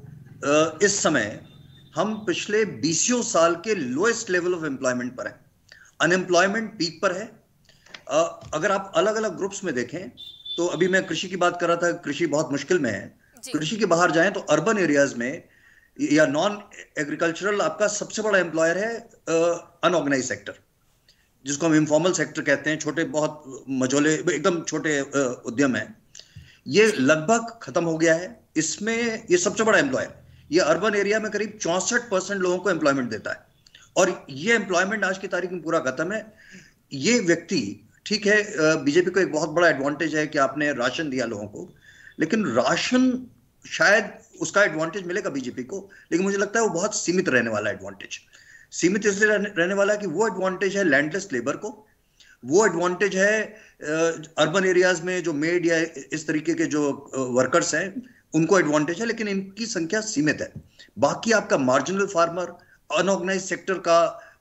इस समय हम पिछले 20 साल के लोएस्ट लेवल ऑफ एम्प्लॉयमेंट पर हैं। अनएम्प्लॉयमेंट पीक पर है। अगर आप अलग अलग ग्रुप्स में देखें तो अभी मैं कृषि की बात कर रहा था, कृषि बहुत मुश्किल में है। कृषि के बाहर जाएं तो अर्बन एरियाज में या नॉन एग्रीकल्चरल आपका सबसे बड़ा एम्प्लॉयर है अनऑर्गेनाइज सेक्टर, जिसको हम इनफॉर्मल सेक्टर कहते हैं। छोटे बहुत मझोले एकदम छोटे उद्यम है, ये लगभग खत्म हो गया है। इसमें ये सबसे बड़ा एम्प्लॉयर, ये अर्बन एरिया में करीब 64% लोगों को एम्प्लॉयमेंट देता है और ये एम्प्लॉयमेंट आज की तारीख में पूरा खत्म है। ये व्यक्ति, ठीक है, बीजेपी को एक बहुत बड़ा एडवांटेज है कि आपने राशन दिया लोगों को, लेकिन राशन शायद उसका एडवांटेज मिलेगा बीजेपी को, लेकिन मुझे लगता है वो बहुत सीमित रहने वाला एडवांटेज। सीमित इसलिए रहने वाला कि वो एडवांटेज है लैंडलेस लेबर को, वो एडवांटेज है अर्बन एरियाज में जो मेड या इस तरीके के जो वर्कर्स हैं उनको एडवांटेज है, लेकिन इनकी संख्या सीमित है। बाकी आपका मार्जिनल फार्मर, अनऑर्गेनाइज सेक्टर का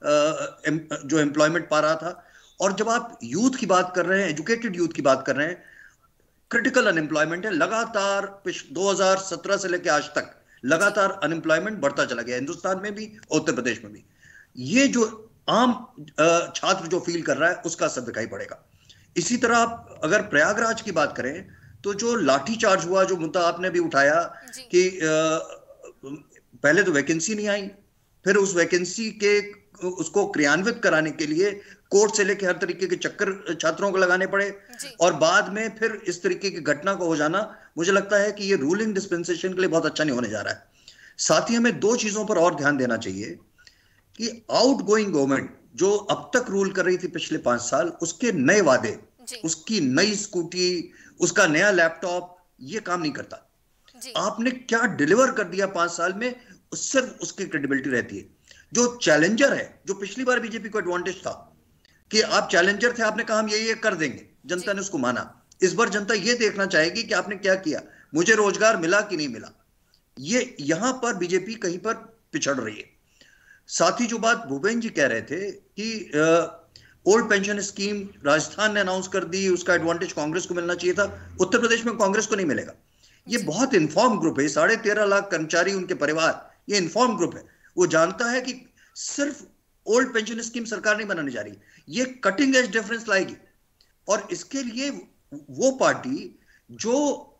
जो एम्प्लॉयमेंट पा रहा था, और जब आप यूथ की बात कर रहे हैं, एजुकेटेड यूथ की बात कर रहे हैं, क्रिटिकल अनएम्प्लॉयमेंट है। लगातार 2017 से लेकर आज तक लगातार अनएम्प्लॉयमेंट बढ़ता चला गया, हिंदुस्तान में भी, उत्तर प्रदेश में भी। ये जो आम छात्र जो फील कर रहा है उसका असर दिखाई पड़ेगा। इसी तरह आप अगर प्रयागराज की बात करें तो जो लाठीचार्ज हुआ, जो मुद्दा आपने भी उठाया कि पहले तो वैकेंसी नहीं आई, फिर उस वैकेंसी के उसको क्रियान्वित कराने के लिए कोर्ट से लेकर हर तरीके के चक्कर छात्रों को लगाने पड़े, और बाद में फिर इस तरीके की घटना को हो जाना, मुझे लगता है कि ये रूलिंग डिस्पेंसेशन के लिए बहुत अच्छा नहीं होने जा रहा है। साथ ही हमें दो चीजों पर और ध्यान देना चाहिए कि आउटगोइंग गवर्नमेंट जो अब तक रूल कर रही थी पिछले 5 साल, उसके नए वादे, उसकी नई स्कूटी, उसका नया लैपटॉप, ये काम नहीं करता। आपने क्या डिलीवर कर दिया 5 साल में, सिर्फ उसकी क्रेडिबिलिटी रहती है। जो चैलेंजर है, जो पिछली बार बीजेपी को एडवांटेज था कि आप चैलेंजर थे, आपने कहा हम ये कर देंगे, जनता ने उसको माना। इस बार जनता ये देखना चाहेगी कि आपने क्या किया, मुझे रोजगार मिला कि नहीं मिला। ये यहां पर बीजेपी कहीं पर पिछड़ रही है। साथ ही जो बात भूपेन जी कह रहे थे कि ओल्ड पेंशन स्कीम राजस्थान ने अनाउंस कर दी, उसका एडवांटेज कांग्रेस को मिलना चाहिए था, उत्तर प्रदेश में कांग्रेस को नहीं मिलेगा। ये बहुत इन्फॉर्म ग्रुप है, 13.5 लाख कर्मचारी, उनके परिवार, ये इन्फॉर्म ग्रुप है। वो जानता है कि सिर्फ ओल्ड पेंशन स्कीम सरकार नहीं बनाने जा रही, ये कटिंग एज डिफरेंस लाएगी। और इसके लिए वो पार्टी जो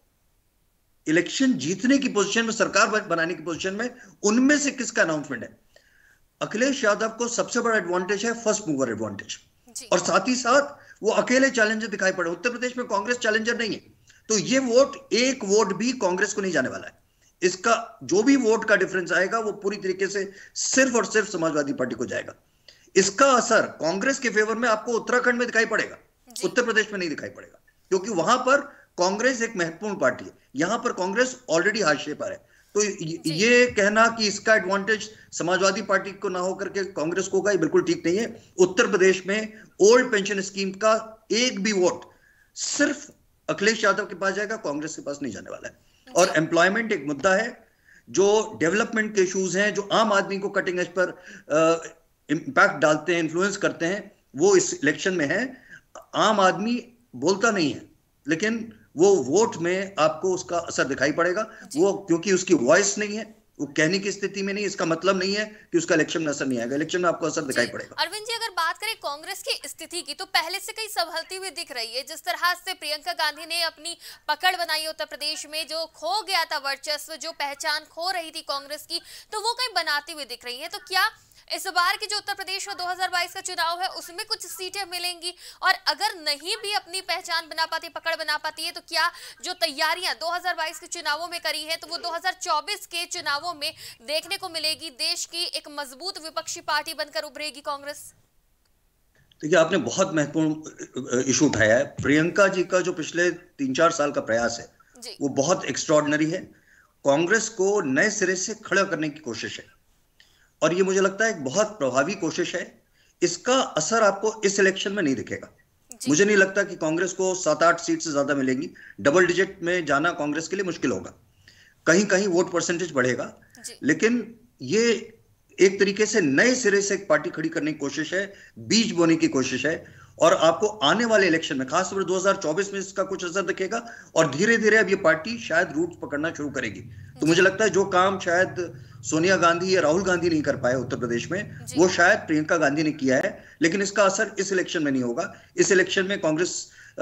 इलेक्शन जीतने की पोजीशन में, सरकार बनाने की पोजीशन में, उनमें से किसका अनाउंसमेंट है? अखिलेश यादव को सबसे बड़ा एडवांटेज है फर्स्ट मूवर एडवांटेज, और साथ ही साथ वो अकेले चैलेंजर दिखाई पड़े। उत्तर प्रदेश में कांग्रेस चैलेंजर नहीं है, तो ये वोट, एक वोट भी कांग्रेस को नहीं जाने वाला है। इसका जो भी वोट का डिफरेंस आएगा वो पूरी तरीके से सिर्फ और सिर्फ समाजवादी पार्टी को जाएगा। इसका असर कांग्रेस के फेवर में आपको उत्तराखंड में दिखाई पड़ेगा, उत्तर प्रदेश में नहीं दिखाई पड़ेगा, क्योंकि वहां पर कांग्रेस एक महत्वपूर्ण पार्टी है, यहां पर कांग्रेस ऑलरेडी हाशिए पर है। तो ये कहना कि इसका एडवांटेज समाजवादी पार्टी को ना होकर के कांग्रेस को होगा, ये बिल्कुल ठीक नहीं है। उत्तर प्रदेश में ओल्ड पेंशन स्कीम का एक भी वोट सिर्फ अखिलेश यादव के पास जाएगा, कांग्रेस के पास नहीं जाने वाला है। और एम्प्लॉयमेंट एक मुद्दा है, जो डेवलपमेंट के इश्यूज हैं, जो आम आदमी को कटिंग एज पर इंपैक्ट डालते हैं, इन्फ्लुएंस करते हैं, वो इस इलेक्शन में है। आम आदमी बोलता नहीं है, लेकिन वो वोट में आपको उसका असर दिखाई पड़ेगा। वो क्योंकि उसकी वॉइस नहीं है, वो कहने की स्थिति में नहीं, इसका मतलब नहीं है कि उसका इलेक्शन में असर नहीं आएगा। इलेक्शन में आपको असर दिखाई पड़ेगा। अरविंद जी, अगर बात करें कांग्रेस की स्थिति की, तो पहले से कई संभलती हुई दिख रही है। जिस तरह से प्रियंका गांधी ने अपनी पकड़ बनाई उत्तर प्रदेश में, जो खो गया था वर्चस्व, जो पहचान खो रही थी कांग्रेस की, तो वो कहीं बनाती हुई दिख रही है। तो क्या इस बार की जो उत्तर प्रदेश में 2022 का चुनाव है उसमें कुछ सीटें मिलेंगी? और अगर नहीं भी अपनी पहचान बना पाती, पकड़ बना पाती है, तो क्या जो तैयारियां 2022 के चुनावों में करी है, तो वो 2024 के चुनावों में देखने को मिलेगी? देश की एक मजबूत विपक्षी पार्टी बनकर उभरेगी कांग्रेस? देखिए, आपने बहुत महत्वपूर्ण इशू उठाया है। प्रियंका जी का जो पिछले 3-4 साल का प्रयास है वो बहुत एक्स्ट्रॉर्डिनरी है। कांग्रेस को नए सिरे से खड़ा करने की कोशिश है और ये मुझे लगता है एक बहुत प्रभावी कोशिश है। इसका असर आपको इस इलेक्शन में नहीं दिखेगा। मुझे नहीं लगता कि कांग्रेस को 7-8 सीट से ज्यादा मिलेंगी। डबल डिजिट में जाना कांग्रेस के लिए मुश्किल होगा। कहीं कहीं वोट परसेंटेज बढ़ेगा, लेकिन ये एक तरीके से नए सिरे से एक पार्टी खड़ी करने की कोशिश है, बीज बोने की कोशिश है। और आपको आने वाले इलेक्शन में, खासतौर 2024 में इसका कुछ असर दिखेगा और धीरे धीरे अब ये पार्टी शायद रूट पकड़ना शुरू करेगी। तो मुझे लगता है जो काम शायद सोनिया गांधी या राहुल गांधी नहीं कर पाए उत्तर प्रदेश में, वो शायद प्रियंका गांधी ने किया है। लेकिन इसका असर इस इलेक्शन में नहीं होगा। इस इलेक्शन में कांग्रेस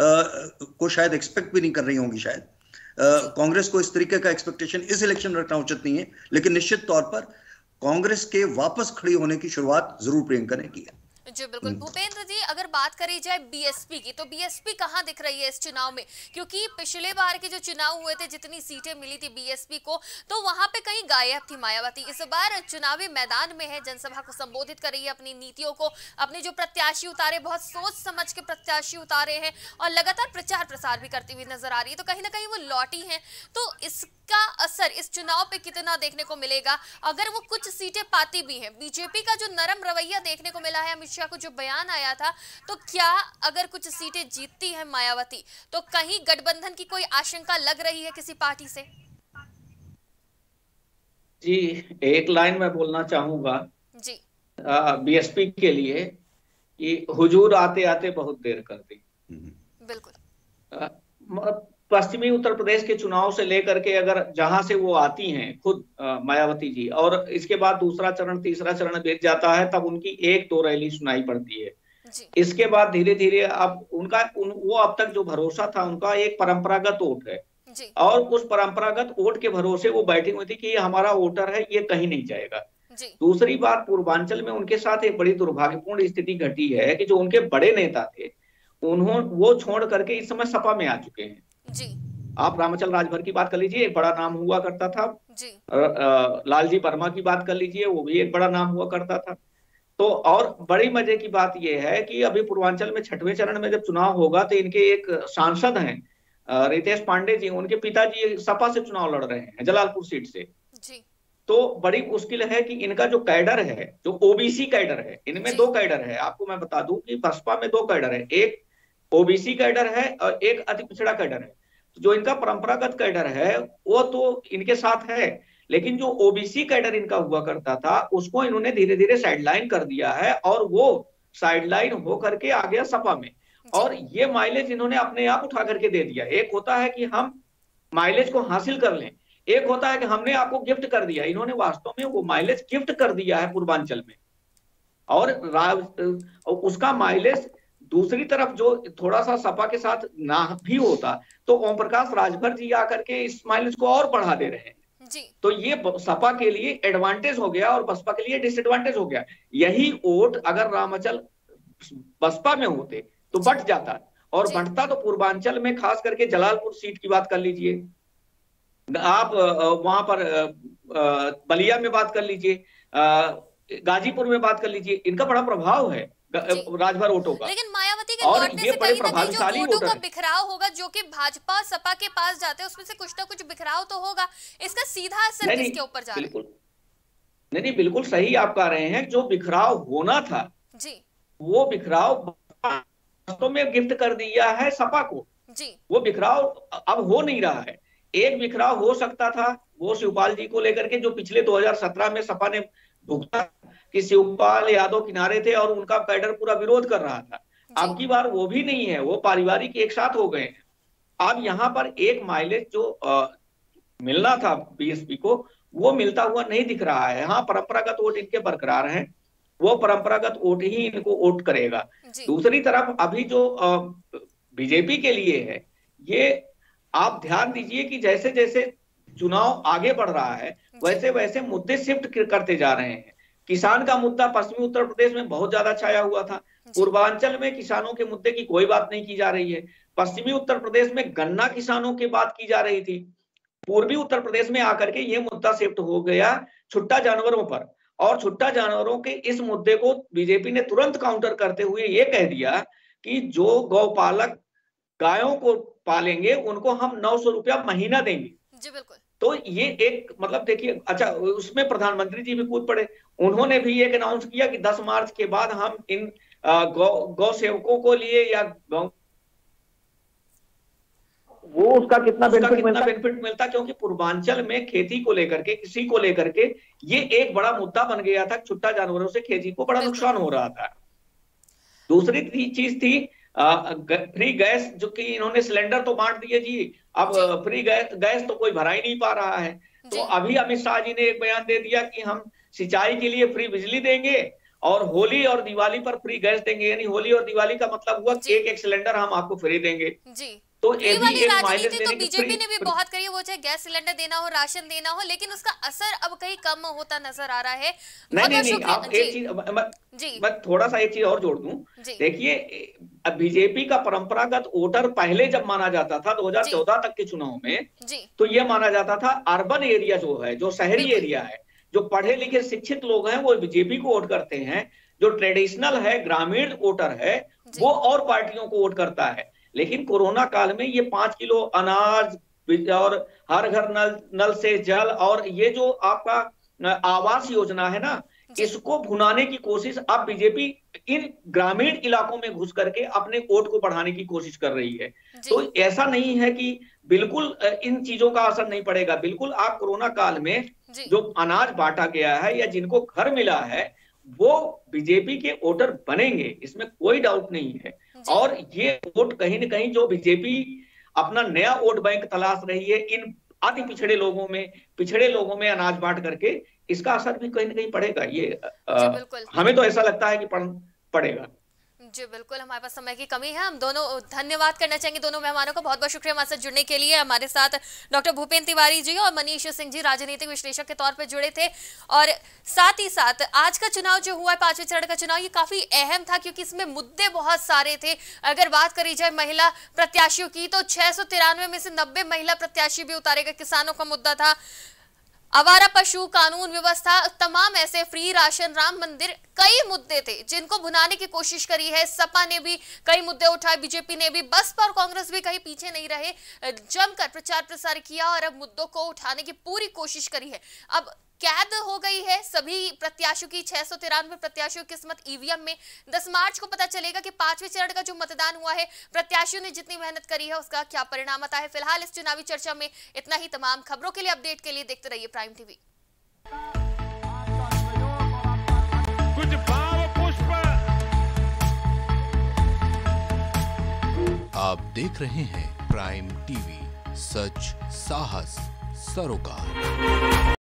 को शायद एक्सपेक्ट भी नहीं कर रही होंगी। शायद कांग्रेस को इस तरीके का एक्सपेक्टेशन इस इलेक्शन में रखना उचित नहीं है। लेकिन निश्चित तौर पर कांग्रेस के वापस खड़ी होने की शुरुआत जरूर प्रियंका ने की है। जी बिल्कुल। भूपेंद्र जी, अगर बात करी जाए बीएसपी की, तो बीएसपी कहां दिख रही है इस चुनाव में? क्योंकि पिछले बार के जो चुनाव हुए थे, जितनी सीटें मिली थी बीएसपी को, तो वहां पे कहीं गायब थी मायावती। इस बार चुनावी मैदान में है, जनसभा को संबोधित कर रही है, अपनी नीतियों को, अपने जो प्रत्याशी उतारे, बहुत सोच समझ के प्रत्याशी उतारे हैं और लगातार प्रचार प्रसार भी करती हुई नजर आ रही है। तो कहीं ना कहीं वो लौटी है। तो इसका असर इस चुनाव पे कितना देखने को मिलेगा? अगर वो कुछ सीटें पाती भी हैं, बीजेपी का जो नरम रवैया देखने को मिला है, अमित शाह को जो बयान आया था, तो क्या अगर कुछ सीटें जीतती है मायावती, तो कहीं गठबंधन की कोई आशंका लग रही है किसी पार्टी से? जी, एक लाइन में बोलना चाहूंगा जी बीएसपी के लिए कि हुजूर आते आते बहुत देर कर दी। बिल्कुल। पश्चिमी उत्तर प्रदेश के चुनाव से लेकर के अगर जहां से वो आती हैं खुद मायावती जी, और इसके बाद दूसरा चरण तीसरा चरण बीत जाता है, तब उनकी 1-2 रैली सुनाई पड़ती है। इसके बाद धीरे धीरे अब वो अब तक जो भरोसा था उनका एक परंपरागत वोट है और उस परंपरागत वोट के भरोसे वो बैठी हुई थी कि ये हमारा वोटर है, ये कहीं नहीं जाएगा। दूसरी बात, पूर्वांचल में उनके साथ एक बड़ी दुर्भाग्यपूर्ण स्थिति घटी है कि जो उनके बड़े नेता थे वो छोड़ करके इस समय सपा में आ चुके हैं। जी। आप रामाचल राजभर की बात कर लीजिए, एक बड़ा नाम हुआ करता था जी। लालजी वर्मा की बात कर लीजिए, वो भी एक बड़ा नाम हुआ करता था। तो और बड़ी मजे की बात यह है कि अभी पूर्वांचल में 6वें चरण में जब चुनाव होगा तो इनके एक सांसद हैं रितेश पांडे जी, उनके पिताजी सपा से चुनाव लड़ रहे हैं जलालपुर सीट से जी। तो बड़ी मुश्किल है कि इनका जो कैडर है, जो ओबीसी कैडर है, इनमें 2 कैडर है। आपको मैं बता दूं कि बसपा में 2 कैडर है, एक ओबीसी कैडर है और एक अति पिछड़ा कैडर है। जो इनका परंपरागत कैडर है वो तो इनके साथ है, लेकिन जो ओबीसी कैडर इनका हुआ करता था उसको इन्होंने धीरे धीरे साइडलाइन कर दिया है और वो साइडलाइन हो करके आ गया सपा में। और ये माइलेज इन्होंने अपने आप उठा करके दे दिया। एक होता है कि हम माइलेज को हासिल कर लें, एक होता है कि हमने आपको गिफ्ट कर दिया। इन्होंने वास्तव में वो माइलेज गिफ्ट कर दिया है पूर्वांचल में। और उसका माइलेज दूसरी तरफ जो थोड़ा सा सपा के साथ ना भी होता तो ओम प्रकाश राजभर जी आकर के इस माइलेज को और बढ़ा दे रहे हैं जी। तो ये सपा के लिए एडवांटेज हो गया और बसपा के लिए डिसएडवांटेज हो गया। यही वोट अगर रामाचल बसपा में होते तो बढ़ जाता, और बढ़ता तो पूर्वांचल में खास करके जलालपुर सीट की बात कर लीजिए, आप वहां पर बलिया में बात कर लीजिए, गाजीपुर में बात कर लीजिए, इनका बड़ा प्रभाव है राजभर वोटों का। लेकिन मायावती के लौटने से कहीं ना कहीं जो वोटों का बिखराव होगा, जो कि भाजपा सपा के पास जाते हैं, उसमें से कुछ ना कुछ बिखराव तो होगा। इसका सीधा असर किसके ऊपर जा रहा है? नहीं, बिल्कुल सही आप कह रहे हैं। जो बिखराव होना था जी, वो बिखराव वास्तव में गिफ्ट कर दिया है सपा को जी। वो बिखराव अब हो नहीं रहा है। एक बिखराव हो सकता था वो शिवपाल जी को लेकर के, जो पिछले 2017 में सपा ने भुगता कि शिवपाल यादव किनारे थे और उनका कैडर पूरा विरोध कर रहा था। अब की बार वो भी नहीं है, वो पारिवारिक एक साथ हो गए हैं। अब यहाँ पर एक माइलेज जो मिलना था बीएसपी को, वो मिलता हुआ नहीं दिख रहा है। हाँ, परंपरागत वोट इनके बरकरार हैं, वो परंपरागत वोट ही इनको वोट करेगा। दूसरी तरफ अभी जो बीजेपी के लिए है, ये आप ध्यान दीजिए कि जैसे जैसे चुनाव आगे बढ़ रहा है वैसे वैसे मुद्दे शिफ्ट करते जा रहे हैं। किसान का मुद्दा पश्चिमी उत्तर प्रदेश में बहुत ज्यादा छाया हुआ था, पूर्वांचल में किसानों के मुद्दे की कोई बात नहीं की जा रही है। पश्चिमी उत्तर प्रदेश में गन्ना किसानों की बात की जा रही थी, पूर्वी उत्तर प्रदेश में आकर के ये मुद्दा शिफ्ट हो गया छुट्टा जानवरों पर, और छुट्टा जानवरों के इस मुद्दे को बीजेपी ने तुरंत काउंटर करते हुए ये कह दिया कि जो गौपालक गायों को पालेंगे उनको हम 900 रुपया महीना देंगे। जी बिल्कुल। तो ये एक मतलब देखिए, अच्छा उसमें प्रधानमंत्री जी भी कूद पड़े, उन्होंने भी एक अनाउंस किया कि 10 मार्च के बाद हम इन गौ सेवकों को लिए या वो उसका कितना बेनिफिट मिलता, क्योंकि पूर्वांचल में खेती को लेकर के, कृषि को लेकर के ये एक बड़ा मुद्दा बन गया था। छुट्टा जानवरों से खेती को बड़ा नुकसान हो रहा था। दूसरी चीज थी फ्री गैस, जो कि इन्होंने सिलेंडर तो बांट दिए जी, अब फ्री गैस तो कोई भरा ही नहीं पा रहा है। तो अभी अमित शाह जी ने एक बयान दे दिया कि हम सिंचाई के लिए फ्री बिजली देंगे और होली और दिवाली पर फ्री गैस देंगे, यानी होली और दिवाली का मतलब हुआ कि एक सिलेंडर हम आपको फ्री देंगे जी। तो ये भी एक माइलेज देने की बीजेपी ने भी बहुत करी है, वो चाहे गैस सिलेंडर देना हो, राशन देना हो, लेकिन उसका असर अब कहीं कम होता नजर आ रहा है। नहीं, आप एक चीज मैं थोड़ा सा एक चीज और जोड़ दूं। देखिए, बीजेपी का परंपरागत वोटर पहले जब माना जाता था 2014 तक के चुनाव में, तो ये माना जाता था अर्बन एरिया जो है, जो शहरी एरिया है, जो पढ़े लिखे शिक्षित लोग हैं वो बीजेपी को वोट करते हैं, जो ट्रेडिशनल है ग्रामीण वोटर है वो और पार्टियों को वोट करता है। लेकिन कोरोना काल में ये 5 किलो अनाज और हर घर नल से जल और ये जो आपका आवास योजना है ना, इसको भुनाने की कोशिश अब बीजेपी इन ग्रामीण इलाकों में घुस करके अपने वोट को बढ़ाने की कोशिश कर रही है। तो ऐसा नहीं है कि बिल्कुल इन चीजों का असर नहीं पड़ेगा। बिल्कुल, आप कोरोना काल में जो अनाज बांटा गया है या जिनको घर मिला है वो बीजेपी के वोटर बनेंगे, इसमें कोई डाउट नहीं है। और ये वोट कहीं न कहीं जो बीजेपी अपना नया वोट बैंक तलाश रही है इन अति पिछड़े लोगों में अनाज बांट करके, इसका असर भी कहीं न कहीं पड़ेगा। ये हमें तो ऐसा लगता है कि पड़ेगा। जी बिल्कुल, हमारे पास समय की कमी है। हम दोनों धन्यवाद करना चाहेंगे दोनों मेहमानों का, बहुत बहुत शुक्रिया हमारे साथ जुड़ने के लिए। हमारे साथ डॉक्टर भूपेंद्र तिवारी जी और मनीष सिंह जी राजनीतिक विश्लेषक के तौर पर जुड़े थे। और साथ ही साथ आज का चुनाव जो हुआ है, 5वें चरण का चुनाव, ये काफी अहम था क्योंकि इसमें मुद्दे बहुत सारे थे। अगर बात करी जाए महिला प्रत्याशियों की तो 693 में से 90 महिला प्रत्याशी भी उतारे गए। किसानों का मुद्दा था, आवारा पशु, कानून व्यवस्था, तमाम ऐसे, फ्री राशन, राम मंदिर, कई मुद्दे थे जिनको भुनाने की कोशिश करी है। सपा ने भी कई मुद्दे उठाए, बीजेपी ने भी, बसपा और कांग्रेस भी कहीं पीछे नहीं रहे, जमकर प्रचार प्रसार किया और अब मुद्दों को उठाने की पूरी कोशिश करी है। अब कैद हो गई है सभी प्रत्याशियों की, 693 प्रत्याशियों की किस्मत ईवीएम में। 10 मार्च को पता चलेगा कि 5वें चरण का जो मतदान हुआ है, प्रत्याशियों ने जितनी मेहनत करी है उसका क्या परिणाम आता है। फिलहाल इस चुनावी चर्चा में इतना ही। तमाम खबरों के लिए, अपडेट के लिए देखते रहिए प्राइम टीवी। कुछ भाव पुष्प आप देख रहे हैं प्राइम टीवी, सच साहस सरोकार।